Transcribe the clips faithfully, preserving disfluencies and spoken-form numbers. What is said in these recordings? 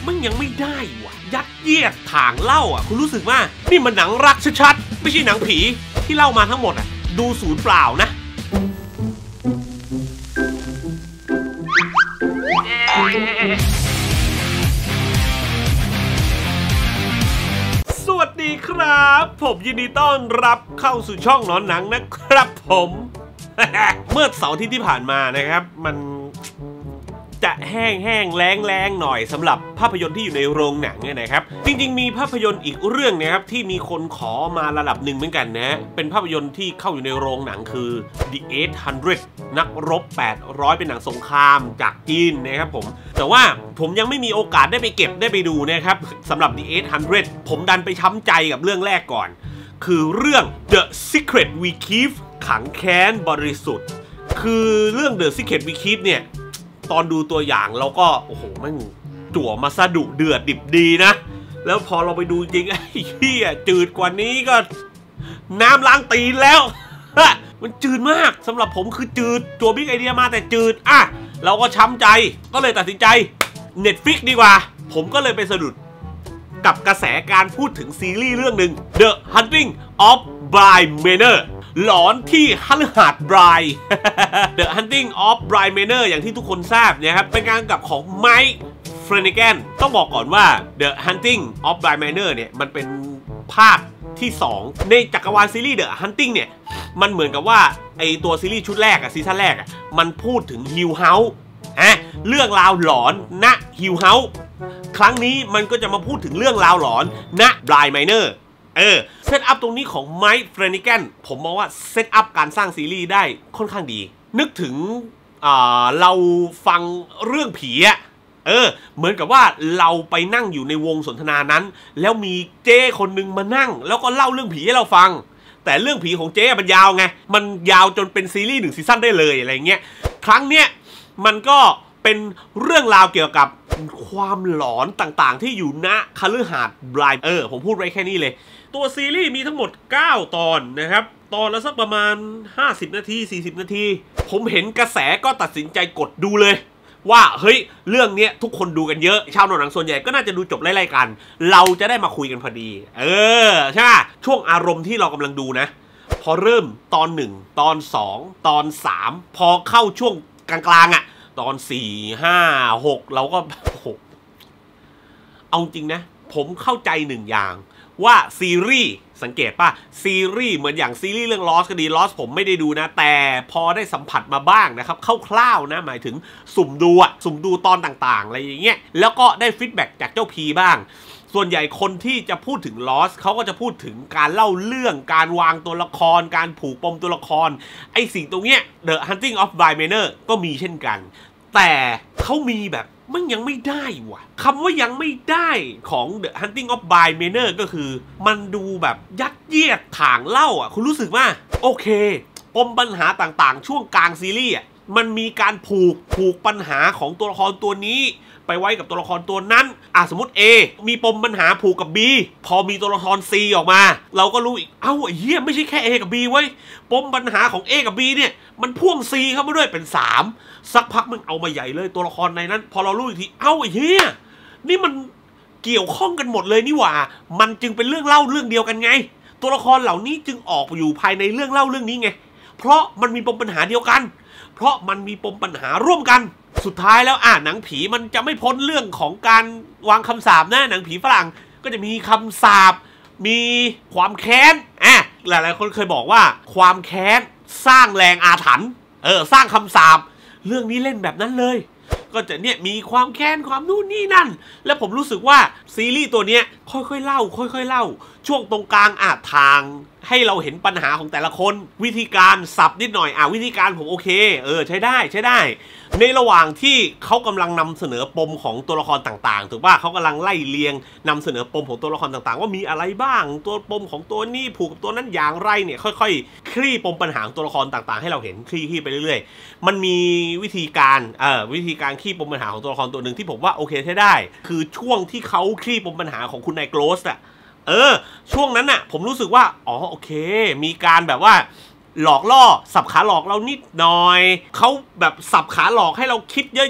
มันยังไม่ได้วะยัดเยียดถางเล่าอ่ะคุณรู้สึกว่านี่มันหนังรักชัดๆไม่ใช่หนังผีที่เล่ามาทั้งหมดอ่ะดูศูนย์เปล่านะสวัสดีครับผมยินดีต้อนรับเข้าสู่ช่องหนอนหนังนะครับผม เมื่อเสาร์ที่ที่ผ่านมานะครับมันจะแห้งแห้งแรงแรงหน่อยสำหรับภาพยนตร์ที่อยู่ในโรงหนังเนี่ยนะครับจริงๆมีภาพยนตร์อีกเรื่องนะครับที่มีคนขอมาระดับหนึ่งเหมือนกันนะเป็นภาพยนตร์ที่เข้าอยู่ในโรงหนังคือ The แปดร้อย นักรบแปดร้อยเป็นหนังสงครามจากจีนนะครับผมแต่ว่าผมยังไม่มีโอกาสได้ไปเก็บได้ไปดูนะครับสำหรับ The แปดร้อย ผมดันไปช้ำใจกับเรื่องแรกก่อนคือเรื่อง The Secret We Keep ขังแค้นบริสุทธิ์คือเรื่อง The Secret We Keep เนี่ยตอนดูตัวอย่างเราก็โอ้โหมันจั่วมาซะดุเดือดดิบดีนะแล้วพอเราไปดูจริงไอ้เหี้ยจืดกว่านี้ก็น้ำล้างตีนแล้วมันจืดมากสำหรับผมคือจืดจั่วบิ๊กไอเดียมาแต่จืดอ่ะเราก็ช้ำใจก็เลยตัดสินใจ Netflix ดีกว่าผมก็เลยไปสะดุดกับกระแสการพูดถึงซีรีส์เรื่องหนึ่ง The Hunting of Bly Manor หลอนที่ฮัลหาดบราย The Hunting of Bly Manor อย่างที่ทุกคนทราบนะครับเป็นการกำกับของไมค์เฟรนิแกนต้องบอกก่อนว่า The Hunting of Bly Manor เนี่ยมันเป็นภาคที่สองในจักรวาลซีรีส์ The Hunting เนี่ยมันเหมือนกับว่าไอตัวซีรีส์ชุดแรกอะซีซั่นแรกอะมันพูดถึงฮิลเฮาส์อ่ะเรื่องราวหลอนณฮิลเฮาส์ครั้งนี้มันก็จะมาพูดถึงเรื่องราวหลอนณบลายไมเนอร์เออเซตอัพตรงนี้ของไมค์เฟรนิแกนผมมองว่าเซตอัพการสร้างซีรีส์ได้ค่อนข้างดีนึกถึงอ่าเราฟังเรื่องผีอะเออเหมือนกับว่าเราไปนั่งอยู่ในวงสนทนานั้นแล้วมีเจ้คนหนึ่งมานั่งแล้วก็เล่าเรื่องผีให้เราฟังแต่เรื่องผีของเจ้มันยาวไงมันยาวจนเป็นซีรีส์หนึ่งซีซั่นได้เลยอะไรเงี้ยครั้งเนี้ยมันก็เป็นเรื่องราวเกี่ยวกับความหลอนต่างๆที่อยู่ณคฤหาสน์บลายเออผมพูดไว้แค่นี้เลยตัวซีรีส์มีทั้งหมดเก้าตอนนะครับตอนละสักประมาณห้าสิบนาทีสี่สิบนาทีผมเห็นกระแสก็ตัดสินใจกดดูเลยว่าเฮ้ยเรื่องนี้ทุกคนดูกันเยอะชาวหนังส่วนใหญ่ก็น่าจะดูจบไล่ๆกันเราจะได้มาคุยกันพอดีเออใช่ไหมช่วงอารมณ์ที่เรากำลังดูนะพอเริ่มตอนหนึ่งตอนสองตอนสามพอเข้าช่วงกลางๆอ่ะตอนสี่ห้าหกเราก็โอ้โหเอาจริงนะผมเข้าใจหนึ่งอย่างว่าซีรีส์สังเกตป่ะซีรีส์เหมือนอย่างซีรีส์เรื่อง Lost ก็ดี Lost ผมไม่ได้ดูนะแต่พอได้สัมผัสมาบ้างนะครับคร่าวๆนะหมายถึงสุ่มดูอะสุ่มดูตอนต่างๆอะไรอย่างเงี้ยแล้วก็ได้ฟีดแบ็กจากเจ้าพีบ้างส่วนใหญ่คนที่จะพูดถึง Lost เขาก็จะพูดถึงการเล่าเรื่องการวางตัวละครการผูกปมตัวละครไอสิ่งตรงเนี้ย The Hunting of Bly Manor ก็มีเช่นกันแต่เขามีแบบมันยังไม่ได้ว่ะคำว่ายังไม่ได้ของ The Hunting of Bly Manor ก็คือมันดูแบบยัดเยียดถางเล่าอ่ะคุณรู้สึกว่าโอเคปมปัญหาต่างๆช่วงกลางซีรีส์อ่ะมันมีการผูกผูกปัญหาของตัวละครตัวนี้ไปไว้กับตัวละครตัวนั้นอ่ะสมมติ A มีปมปัญหาผูกกับ B พอมีตัวละคร C ออกมาเราก็รู้อีกเอ้าไอ้เหี้ยไม่ใช่แค่ A กับ B ไว้ปมปัญหาของ A กับ B เนี่ยมันพ่วง C เข้ามาด้วยเป็นสามสักพักมึงเอามาใหญ่เลยตัวละครในนั้นพอเรารู้อีกทีเอ้าไอ้เหี้ยนี่มันเกี่ยวข้องกันหมดเลยนี่หว่ามันจึงเป็นเรื่องเล่าเรื่องเดียวกันไงตัวละครเหล่านี้จึงออกอยู่ภายในเรื่องเล่าเรื่องนี้ไงเพราะมันมีปมปัญหาเดียวกันเพราะมันมีปมปัญหาร่วมกันสุดท้ายแล้วอ่ะหนังผีมันจะไม่พ้นเรื่องของการวางคำสาปนะหนังผีฝรั่งก็จะมีคำสาปมีความแค้นอ่ะหลายๆคนเคยบอกว่าความแค้นสร้างแรงอาถรรพ์เออสร้างคำสาปเรื่องนี้เล่นแบบนั้นเลยก็จะเนี่ยมีความแค้นความนู่นนี่นั่นแล้วผมรู้สึกว่าซีรีส์ตัวเนี้ยค่อยๆเล่าค่อยๆเล่าช่วงตรงกลางอ่ะทางให้เราเห็นปัญหาของแต่ละคนวิธีการสับนิดหน่อยอ่ะวิธีการผมโอเคเออใช้ได้ใช้ได้ในระหว่างที่เขากำลังนำเสนอปมของตัวละครต่างๆถูกป่ะเขากำลังไล่เรียงนำเสนอปมของตัวละครต่างๆว่ามีอะไรบ้างตัวปมของตัวนี้ผูกกับตัวนั้นอย่างไรเนี่ยค่อยๆคลี่ปมปัญหาตัวละครต่างๆให้เราเห็นคลี่ๆไปเรื่อยๆมันมีวิธีการเอ่อวิธีการคลี่ปมปัญหาของตัวละครตัวหนึ่งที่ผมว่าโอเคใช้ได้คือช่วงที่เขาคลี่ปมปัญหาของคุณนายโกลสอะเออช่วงนั้นน่ะผมรู้สึกว่าอ๋อโอเคมีการแบบว่าหลอกล่อสับขาหลอกเรานิดหน่อยเขาแบบสับขาหลอกให้เราคิดเยอะๆ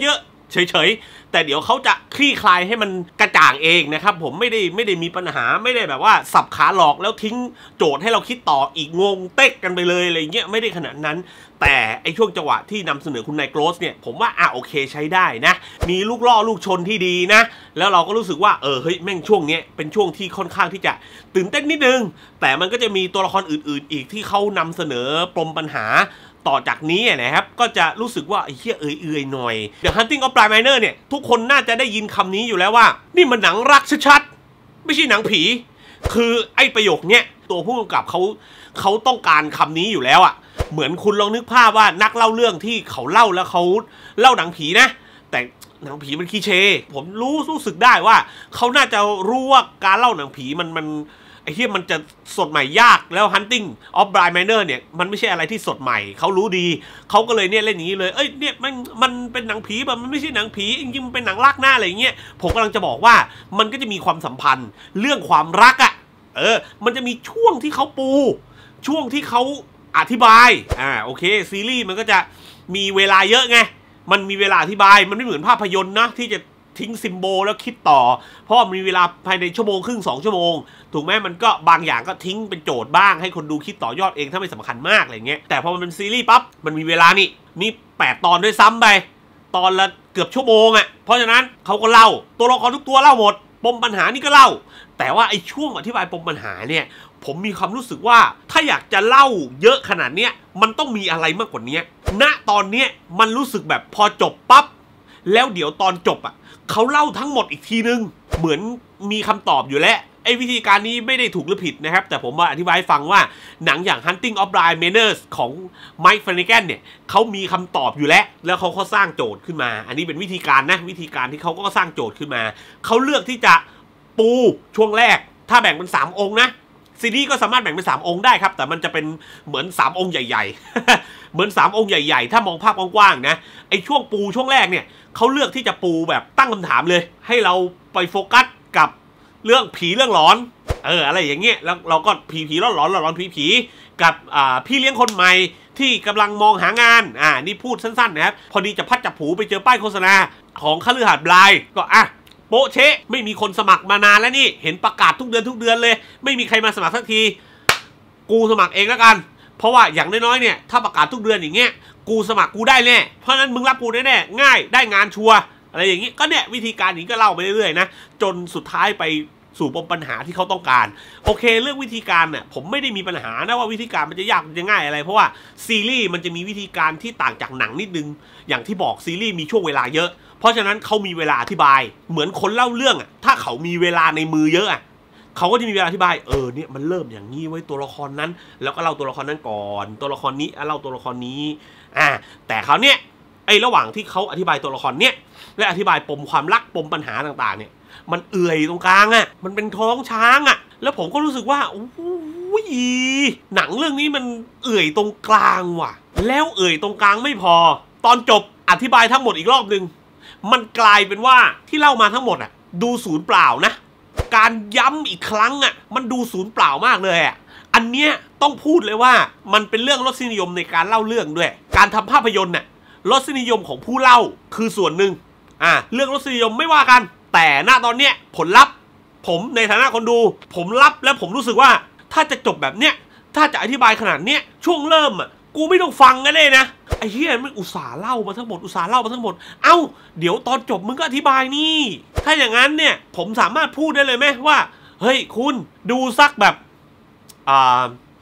เฉยๆแต่เดี๋ยวเขาจะคลี่คลายให้มันกระจ่างเองนะครับผมไม่ได้ไม่ได้มีปัญหาไม่ได้แบบว่าสับขาหลอกแล้วทิ้งโจทย์ให้เราคิดต่ออีกงงเต๊กกันไปเลยอะไรเงี้ยไม่ได้ขนาดนั้นแต่ไอช่วงจังหวะที่นำเสนอคุณนายโกรสเนี่ยผมว่าอ่ะโอเคใช้ได้นะมีลูกล่อลูกชนที่ดีนะแล้วเราก็รู้สึกว่าเออเฮ้ยแม่งช่วงเนี้ยเป็นช่วงที่ค่อนข้างที่จะตื่นเต้นนิดนึงแต่มันก็จะมีตัวละครอื่นๆอีกที่เขานำเสนอปมปัญหาต่อจากนี้นะครับก็จะรู้สึกว่าไอ้เหี้ยเอื่อยๆหน่อย The Hunting of Bly Manor เนี่ยทุกคนน่าจะได้ยินคำนี้อยู่แล้วว่านี่มันหนังรักชัดๆไม่ใช่หนังผีคือไอ้ประโยคเนี้ยตัวผู้กำกับเขาเขาต้องการคำนี้อยู่แล้วอะเหมือนคุณลองนึกภาพว่านักเล่าเรื่องที่เขาเล่าแล้วเขาเล่าหนังผีนะแต่หนังผีมันคีเช่ผมรู้รู้สึกได้ว่าเขาน่าจะรู้ว่าการเล่าหนังผีมันมันไอ้ที่มันจะสดใหม่ยากแล้ว Hunting of Bly Manor เนี่ยมันไม่ใช่อะไรที่สดใหม่เขารู้ดีเขาก็เลยเนี่ยเล่นอย่างนี้เลยเอ้ยเนี่ยมันมันเป็นหนังผีแบบมันไม่ใช่หนังผีจริงๆมันเป็นหนังรักหน้าอะไรอย่างเงี้ยผมกำลังจะบอกว่ามันก็จะมีความสัมพันธ์เรื่องความรักอะเออมันจะมีช่วงที่เขาปูช่วงที่เขาอธิบายอ่าโอเคซีรีส์มันก็จะมีเวลาเยอะไงมันมีเวลาอธิบายมันไม่เหมือนภาพยนตร์นะที่จะทิ้งซิมโบลแล้วคิดต่อเพราะมีเวลาภายในชั่วโมงครึ่งสองชั่วโมงถูกไหมมันก็บางอย่างก็ทิ้งเป็นโจทย์บ้างให้คนดูคิดต่อยอดเองถ้าไม่สำคัญมากอะไรเงี้ยแต่พอมันเป็นซีรีส์ปั๊บมันมีเวลานี่มีแปดตอนด้วยซ้ำไปตอนละเกือบชั่วโมงอ่ะเพราะฉะนั้นเขาก็เล่าตัวละครทุกตัวเล่าหมดปมปัญหานี่ก็เล่าแต่ว่าไอ้ช่วงอธิบายปมปัญหาเนี่ยผมมีความรู้สึกว่าถ้าอยากจะเล่าเยอะขนาดเนี้ยมันต้องมีอะไรมากกว่านี้ณตอนเนี้ยมันรู้สึกแบบพอจบปั๊บแล้วเดี๋ยวตอนจบอ่ะเขาเล่าทั้งหมดอีกทีนึงเหมือนมีคำตอบอยู่แล้วไอ้วิธีการนี้ไม่ได้ถูกหรือผิดนะครับแต่ผมมาอธิบายให้ฟังว่าหนังอย่าง Hunting of Bly Manor ของ Mike Flanagan เนี่ยเขามีคำตอบอยู่แล้วแล้วเขาก็สร้างโจทย์ขึ้นมาอันนี้เป็นวิธีการนะวิธีการที่เขาก็สร้างโจทย์ขึ้นมาเขาเลือกที่จะปูช่วงแรกถ้าแบ่งเป็นสามองค์นะซีรีส์ก็สามารถแบ่งเป็นสามองค์ได้ครับแต่มันจะเป็นเหมือนสามองค์ใหญ่ๆ เหมือนสามองค์ใหญ่ๆถ้ามองภาพกว้างๆนะไอ้ช่วงปูช่วงแรกเนี่ยเขาเลือกที่จะปูแบบตั้งคำถามเลยให้เราไปโฟกัสกับเรื่องผีเรื่องหลอนเอออะไรอย่างเงี้ยแล้วเราก็ผีผีหลอนหลอนหลอนผีผีกับอ่าพี่เลี้ยงคนใหม่ที่กำลังมองหางานอ่านี่พูดสั้นๆนะครับพอดีจะพัดจับผูไปเจอป้ายโฆษณาของคฤหาสน์บลายก็อ่ะโป๊ะเชะไม่มีคนสมัครมานานแล้วนี่เห็นประกาศทุกเดือนทุกเดือนเลยไม่มีใครมาสมัครสักทีกูสมัครเองแล้วกันเพราะว่าอย่างน้อยๆเนี่ยถ้าประกาศทุกเดือนอย่างเงี้ยกูสมัครกูได้แน่เพราะนั้นมึงรับกูแน่ๆง่ายได้งานชัวร์อะไรอย่างงี้ก็เนี่ยวิธีการนี้ก็เล่าไปเรื่อยๆนะจนสุดท้ายไปสู่ปมปัญหาที่เขาต้องการโอเคเรื่องวิธีการเนี่ยผมไม่ได้มีปัญหานะว่าวิธีการมันจะยากมันจะง่ายอะไรเพราะว่าซีรีส์มันจะมีวิธีการที่ต่างจากหนังนิดนึงอย่างที่บอกซีรีส์มีช่วงเวลาเยอะเพราะฉะนั้นเขามีเวลาอธิบายเหมือนคนเล่าเรื่องอ่ะถ้าเขามีเวลาในมือเยอะอ่ะเขาก็จะมีเวลาอธิบายเออเนี่ยมันเริ่มอย่างนี้ไว้ตัวละครนั้นแล้วก็เล่าตัวละครนั้นก่อนตัวละครนี้เล่าตัวละครนี้อ่าแต่เขาเนี่ยไอ้ระหว่างที่เขาอธิบายตัวละครเนี่ยและอธิบายปมความรักปมปัญหาต่างๆเนี่ยมันเอื่อยตรงกลางอ่ะมันเป็นท้องช้างอ่ะแล้วผมก็รู้สึกว่าโอ้ยหนังเรื่องนี้มันเอื่อยตรงกลางว่ะแล้วเอื่อยตรงกลางไม่พอตอนจบอธิบายทั้งหมดอีกรอบนึงมันกลายเป็นว่าที่เล่ามาทั้งหมดอ่ะดูศูนย์เปล่านะการย้ำอีกครั้งอ่ะมันดูศูนย์เปล่ามากเลยอ่ะอันเนี้ยต้องพูดเลยว่ามันเป็นเรื่องรสนิยมในการเล่าเรื่องด้วยการทำภาพยนตร์น่ะรสนิยมของผู้เล่าคือส่วนหนึ่งอ่าเรื่องรสนิยมไม่ว่ากันแต่ณตอนเนี้ยผลลัพธ์ผมในฐานะคนดูผมรับและผมรู้สึกว่าถ้าจะจบแบบเนี้ยถ้าจะอธิบายขนาดเนี้ยช่วงเริ่มอ่ะกูไม่ต้องฟังกันเลยนะไอ้เหี้ยมันอุตส่าห์เล่ามาทั้งหมดอุตส่าห์เล่ามาทั้งหมดเอ้าเดี๋ยวตอนจบมึงก็อธิบายนี่ถ้าอย่างนั้นเนี่ยผมสามารถพูดได้เลยไหมว่าเฮ้ยคุณดูสักแบบอ่า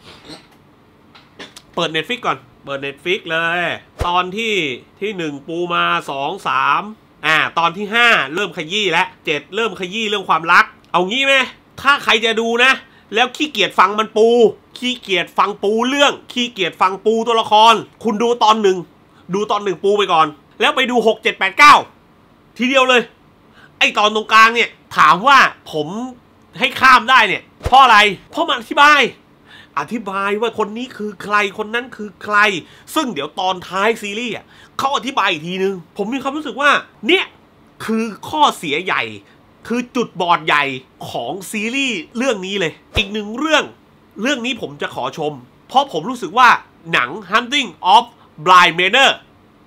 เปิด Netflix ก่อนเปิด Netflix เลยตอนที่ที่หนึ่งปูมาสอง สามอ่าตอนที่ห้าเริ่มขยี้แล้วเจ็ดเริ่มขยี้เรื่องความรักเอางี้ไหมถ้าใครจะดูนะแล้วขี้เกียจฟังมันปูขี้เกียจฟังปูเรื่องขี้เกียจฟังปูตัวละครคุณดูตอนหนึ่งดูตอนหนึ่งปูไปก่อนแล้วไปดูหก เจ็ด แปด เก้าทีเดียวเลยไอตอนตรงกลางเนี่ยถามว่าผมให้ข้ามได้เนี่ยเพราะอะไรเพราะมันอธิบายอธิบายว่าคนนี้คือใครคนนั้นคือใครซึ่งเดี๋ยวตอนท้ายซีรีส์เขาอธิบายอีกทีนึงผมมีความรู้สึกว่าเนี่ยคือข้อเสียใหญ่คือจุดบอดใหญ่ของซีรีส์เรื่องนี้เลยอีกหนึ่งเรื่องเรื่องนี้ผมจะขอชมเพราะผมรู้สึกว่าหนัง Hunting of Bly Manor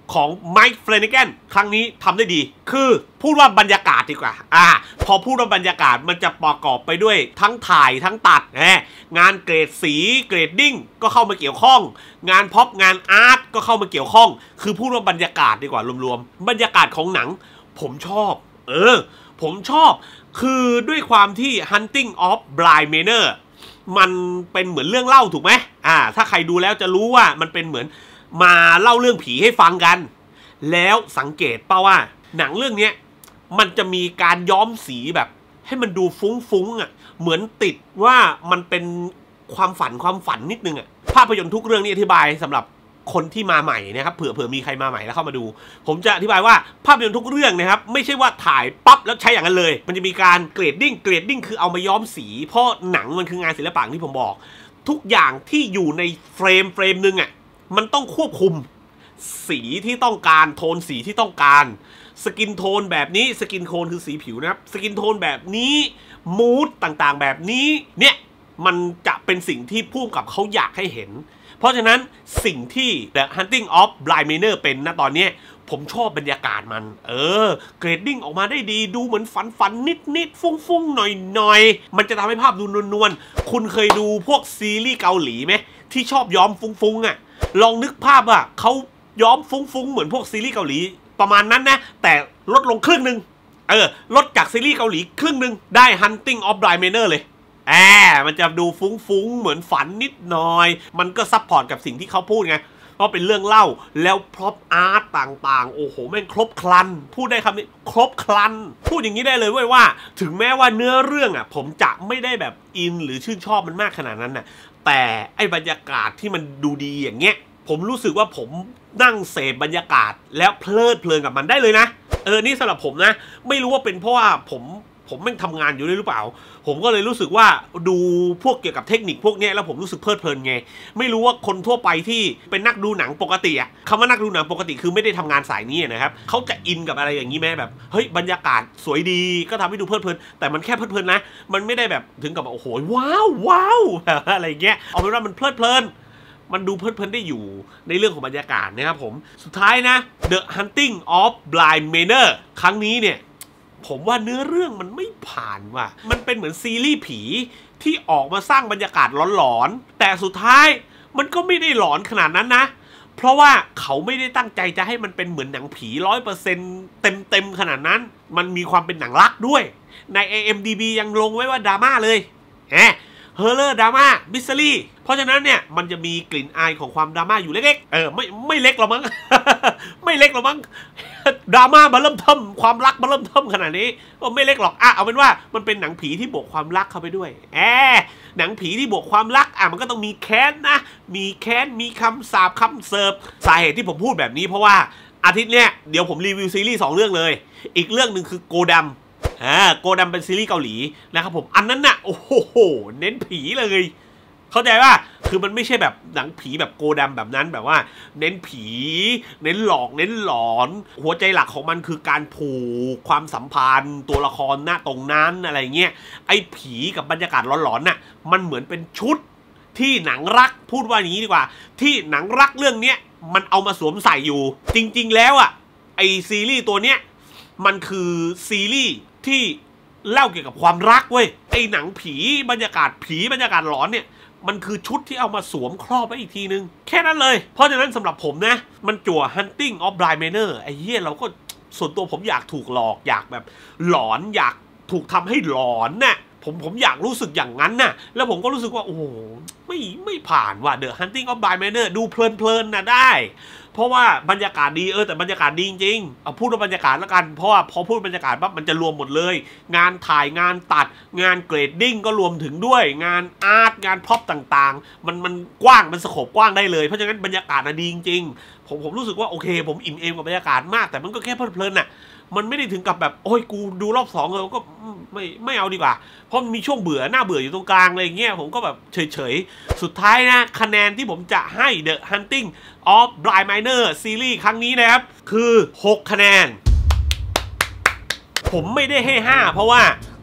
ของไมค์ เฟลนิแกนครั้งนี้ทำได้ดีคือพูดว่าบรรยากาศดีกว่าอ่าพอพูดว่าบรรยากาศมันจะประกอบไปด้วยทั้งถ่ายทั้งตัดแหมงานเกรดสีเกรดดิ้งก็เข้ามาเกี่ยวข้องงานพ็อปงานอาร์ตก็เข้ามาเกี่ยวข้องคือพูดว่าบรรยากาศดีกว่ารวมๆบรรยากาศของหนังผมชอบเออผมชอบคือด้วยความที่ Hunting of Bly Manor มันเป็นเหมือนเรื่องเล่าถูกไหมอ่าถ้าใครดูแล้วจะรู้ว่ามันเป็นเหมือนมาเล่าเรื่องผีให้ฟังกันแล้วสังเกตป่าว่าหนังเรื่องนี้มันจะมีการย้อมสีแบบให้มันดูฟุ้งๆอ่ะเหมือนติดว่ามันเป็นความฝันความฝันนิดนึงอ่ะภาพยนตร์ทุกเรื่องนี้อธิบายสำหรับคนที่มาใหม่นะครับเผื่อเผื่อมีใครมาใหม่แล้วเข้ามาดูผมจะอธิบายว่าภาพยนตร์ทุกเรื่องนะครับไม่ใช่ว่าถ่ายปั๊บแล้วใช้อย่างนั้นเลยมันจะมีการเกรดดิ้งเกรดดิ้งคือเอามาย้อมสีเพราะหนังมันคืองานศิลปะที่ผมบอกทุกอย่างที่อยู่ในเฟรมเฟรมนึงอ่ะมันต้องควบคุมสีที่ต้องการโทนสีที่ต้องการสกินโทนแบบนี้สกินโทนคือสีผิวนะครับสกินโทนแบบนี้มูดต่างๆแบบนี้เนี่ยมันจะเป็นสิ่งที่ผู้กำกับเขาอยากให้เห็นเพราะฉะนั้นสิ่งที่ The Hunting of Bly Manor เป็นนะตอนนี้ผมชอบบรรยากาศมันเออเกรดดิ้งออกมาได้ดีดูเหมือนฝันฝันนิดนิดฟุ้งฟุ้งหน่อยหน่อยมันจะทำให้ภาพดูนวลๆคุณเคยดูพวกซีรีส์เกาหลีไหมที่ชอบย้อมฟุ้งฟุ้งอ่ะลองนึกภาพว่าเขาย้อมฟุ้งๆเหมือนพวกซีรีส์เกาหลีประมาณนั้นนะแต่ลดลงครึ่งนึงเออลดจากซีรีส์เกาหลีครึ่งนึงได้ Hunting of Bly Manor เลยแอบมันจะดูฟุ้งๆเหมือนฝันนิดหน่อยมันก็ซัพพอร์ตกับสิ่งที่เขาพูดไงเพราะเป็นเรื่องเล่าแล้วพร็อพอาร์ตต่างๆโอ้โหแม่งครบครันพูดได้คำนี้ครบครันพูดอย่างนี้ได้เลยเว้ยว่าถึงแม้ว่าเนื้อเรื่องอ่ะผมจะไม่ได้แบบอินหรือชื่นชอบมันมากขนาดนั้นน่ะแต่ไอ้บรรยากาศที่มันดูดีอย่างเงี้ยผมรู้สึกว่าผมนั่งเสพบรรยากาศแล้วเพลิดเพลินกับมันได้เลยนะเออนี่สำหรับผมนะไม่รู้ว่าเป็นเพราะว่าผมผมแม่งทำงานอยู่ด้วยหรือเปล่าผมก็เลยรู้สึกว่าดูพวกเกี่ยวกับเทคนิคพวกนี้แล้วผมรู้สึกเพลิดเพลินไงไม่รู้ว่าคนทั่วไปที่เป็นนักดูหนังปกติอะคำว่านักดูหนังปกติคือไม่ได้ทำงานสายนี้นะครับเขาจะอินกับอะไรอย่างนี้ไหมแบบเฮ้ยบรรยากาศสวยดีก็ทำให้ดูเพลิดเพลินแต่มันแค่เพลิดเพลินนะมันไม่ได้แบบถึงกับโอ้โหว้าวว้าวอะไรเงี้ยเอาเป็นว่ามันเพลิดเพลินมันดูเพลิดเพลินได้อยู่ในเรื่องของบรรยากาศนะครับผมสุดท้ายนะ The Hunting of Bly Manor ครั้งนี้เนี่ยผมว่าเนื้อเรื่องมันไม่ผ่านว่ะมันเป็นเหมือนซีรีส์ผีที่ออกมาสร้างบรรยากาศหลอนๆแต่สุดท้ายมันก็ไม่ได้หลอนขนาดนั้นนะเพราะว่าเขาไม่ได้ตั้งใจจะให้มันเป็นเหมือนหนังผี ร้อยเปอร์เซ็นต์ เต็มๆขนาดนั้นมันมีความเป็นหนังรักด้วยใน ไอ เอ็ม ดี บี ยังลงไว้ว่าดราม่าเลยแหมเฮอร์เรอร์ดราม่ามิสซิลี่เพราะฉะนั้นเนี่ยมันจะมีกลิ่นอายของความดราม่าอยู่เล็กๆเออไม่ไม่เล็กหรอกมั้ง ไม่เล็กหรอกมั้งดราม่ามาเริ่มเทิมความรักมาเริ่มเทิมขนาดนี้ก็ไม่เล็กหรอกอ่ะเอาเป็นว่ามันเป็นหนังผีที่บวกความรักเข้าไปด้วยแอบหนังผีที่บวกความรักอ่ะมันก็ต้องมีแค้นนะมีแค้นมีคำสาปคำเสิร์ฟสาเหตุที่ผมพูดแบบนี้เพราะว่าอาทิตย์เนี้ยเดี๋ยวผมรีวิวซีรีส์สองเรื่องเลยอีกเรื่องหนึ่งคือโกดัมอ่าโกดัมเป็นซีรีส์เกาหลีนะครับผมอันนั้นน่ะโอ้โหเน้นผีเลยเข้าใจว่าคือมันไม่ใช่แบบหนังผีแบบโกดัมแบบนั้นแบบว่าเน้นผีเน้นหลอกเน้นหลอนหัวใจหลักของมันคือการผูกความสัมพันธ์ตัวละครหน้าตรงนั้นอะไรเงี้ยไอ้ผีกับบรรยากาศหลอนๆน่ะมันเหมือนเป็นชุดที่หนังรักพูดว่าอย่างนี้ดีกว่าที่หนังรักเรื่องเนี้ยมันเอามาสวมใส่อยู่จริงๆแล้วอ่ะไอซีรีส์ตัวเนี้ยมันคือซีรีส์ที่เล่าเกี่ยวกับความรักเว้ยไอหนังผีบรรยากาศผีบรรยากาศหลอนเนี่ยมันคือชุดที่เอามาสวมครอบไว้อีกทีนึงแค่นั้นเลยเพราะฉะนั้นสำหรับผมนะมันจั่ว Hunting of Bly Manor ไอ้เหี้ยเราก็ส่วนตัวผมอยากถูกหลอกอยากแบบหลอนอยากถูกทำให้หลอนน่ะผมผมอยากรู้สึกอย่างนั้นน่ะแล้วผมก็รู้สึกว่าโอ้โหไม่ไม่ผ่านว่ะ The Hunting of Bly Manor ดูเพลินๆนะได้เพราะว่าบรรยากาศดีเออแต่บรรยากาศดีจริงๆเอาพูดว่าบรรยากาศแล้วกันเพราะว่าพอพูดบรรยากาศปั๊บมันจะรวมหมดเลยงานถ่ายงานตัดงานเกรดดิ้งก็รวมถึงด้วยงานอาร์ตงานพ็อปต่างๆมันมันกว้างมันสโคปกว้างได้เลยเพราะฉะนั้นบรรยากาศดีจริงๆผมผมรู้สึกว่าโอเคผมอิ่มเอมกับบรรยากาศมากแต่มันก็แค่เพลินๆน่ะมันไม่ได้ถึงกับแบบโอ้ยกูดูรอบสองเลยก็ไม่ไม่เอาดีกว่าเพราะมีช่วงเบื่อหน้าเบื่ออยู่ตรงกลางอะไรเงี้ยผมก็แบบเฉยๆสุดท้ายนะคะแนนที่ผมจะให้ The Hunting of Bly Manor ซีรีส์ครั้งนี้นะครับคือหกคะแนนผมไม่ได้ให้ห้าเพราะว่า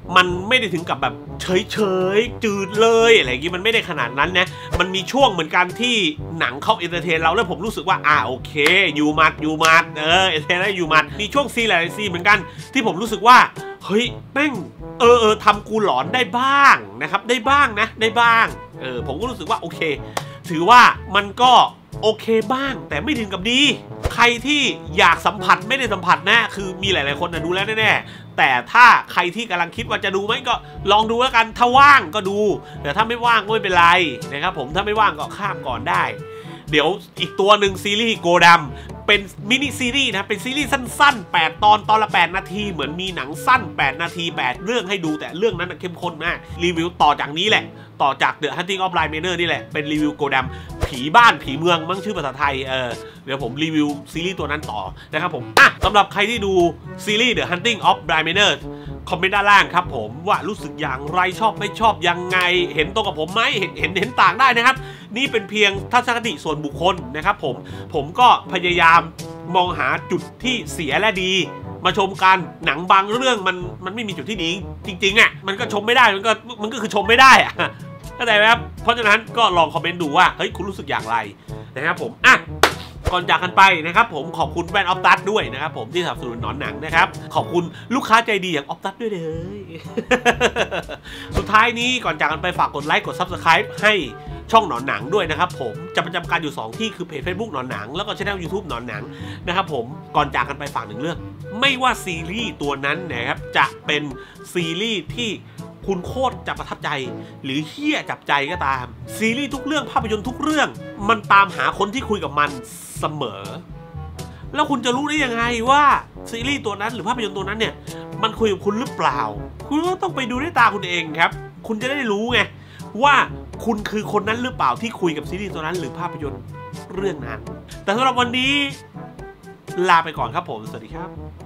มันไม่ได้ถึงกับแบบเฉยๆจืดเลยอะไรอย่างงี้มันไม่ได้ขนาดนั้นนะมันมีช่วงเหมือนกันที่หนังเข้าเอนเตอร์เทนเราแล้วผมรู้สึกว่าอ่าโอเคยูมัดยูมัดเออเอนเตอร์เทนแล้วยูมัดมีช่วงซีหลายซีเหมือนกันที่ผมรู้สึกว่าเฮ้ยแม่งเออเออทำกูหลอนได้บ้างนะครับได้บ้างนะได้บ้างเออผมก็รู้สึกว่าโอเคถือว่ามันก็โอเคบ้างแต่ไม่ถึงกับดีใครที่อยากสัมผัสไม่ได้สัมผัสนะคือมีหลายๆคนนะดูแล้วแน่ๆแต่ถ้าใครที่กำลังคิดว่าจะดูไหมก็ลองดูแล้วกันถ้าว่างก็ดูแต่ถ้าไม่ว่างก็ไม่เป็นไรนะครับผมถ้าไม่ว่างก็ข้ามก่อนได้เดี๋ยวอีกตัวหนึ่งซีรีส์โกดัมเป็นมินิซีรีส์นะเป็นซีรีส์สั้นๆแปดตอนตอนละแปดนาทีเหมือนมีหนังสั้นแปดนาทีแปดเรื่องให้ดูแต่เรื่องนั้นเข้มข้นมากรีวิวต่อจากนี้แหละต่อจาก The Hunting of Bly Manor นี่แหละเป็นรีวิวโกดัมผีบ้านผีเมืองมั้งชื่อภาษาไทยเออเดี๋ยวผมรีวิวซีรีส์ตัวนั้นต่อนะครับผมอ่ะสำหรับใครที่ดูซีรีส์ The Hunting of Bly Manorคอมเมนต์ด้านล่างครับผมว่ารู้สึกอย่างไรชอบไม่ชอบยังไงเห็นตรงกับผมไหมเห็นเห็นเห็นต่างได้นะครับนี่เป็นเพียงทัศนคติส่วนบุคคลนะครับผมผมก็พยายามมองหาจุดที่เสียและดีมาชมกันหนังบางเรื่องมันมันไม่มีจุดที่ดีจริงๆอ่ะมันก็ชมไม่ได้มันก็มันก็คือชมไม่ได้อ่ะเข้าใจไหมครับเพราะฉะนั้นก็ลองคอมเมนต์ดูว่าเฮ้ยคุณรู้สึกอย่างไรนะครับผมอ่ะก่อนจากกันไปนะครับผมขอบคุณแบรนด์ออฟตัสด้วยนะครับผมที่สนับสนุนหนอนหนังนะครับขอบคุณลูกค้าใจดีอย่างออฟตัสด้วยเลยสุดท้ายนี้ก่อนจากกันไปฝากกดไลค์กด ซับสไครบ์ ให้ช่องหนอนหนังด้วยนะครับผมจะประจำการอยู่สองที่คือเพจ เฟซบุ๊ก หนอนหนังแล้วก็ช่อง ยูทูบ หนอนหนังนะครับผมก่อนจากกันไปฝากหนึ่งเรื่องไม่ว่าซีรีส์ตัวนั้นนะครับจะเป็นซีรีส์ที่คุณโคตรจะประทับใจหรือเฮี้ยจับใจก็ตามซีรีส์ทุกเรื่องภาพยนตร์ทุกเรื่องมันตามหาคนที่คุยกับมันเสมอแล้วคุณจะรู้ได้ยังไงว่าซีรีส์ตัวนั้นหรือภาพยนตร์ตัวนั้นเนี่ยมันคุยกับคุณหรือเปล่าคุณก็ต้องไปดูด้วยตาคุณเองครับคุณจะได้รู้ไงว่าคุณคือคนนั้นหรือเปล่าที่คุยกับซีรีส์ตัวนั้นหรือภาพยนตร์เรื่องนั้นแต่สำหรับวันนี้ลาไปก่อนครับผมสวัสดีครับ